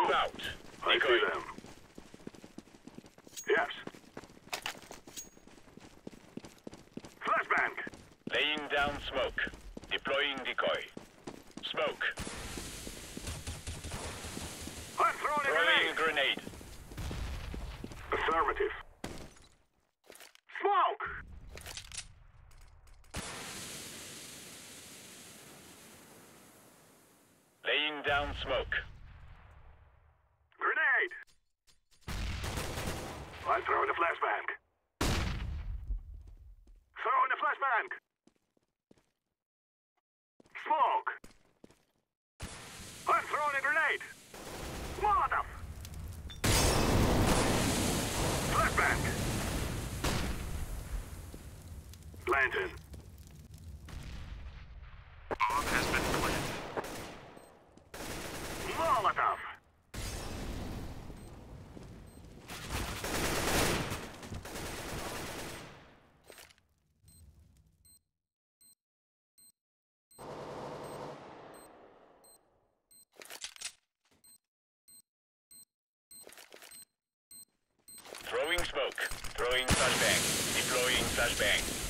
Move out. I see Decoy. them. Yes. Flashbang. Laying down smoke. Deploying decoy. Smoke. I'm throwing a Throwing grenade. grenade. Affirmative. Smoke. Laying down smoke. Grenade. I'm throwing a flashbang. Throwing a flashbang. Smoke. I'm throwing a grenade. Molotov. Flashbang. Planted. Bomb has been planted. Molotov. Throwing smoke. Throwing flashbang. Deploying flashbang.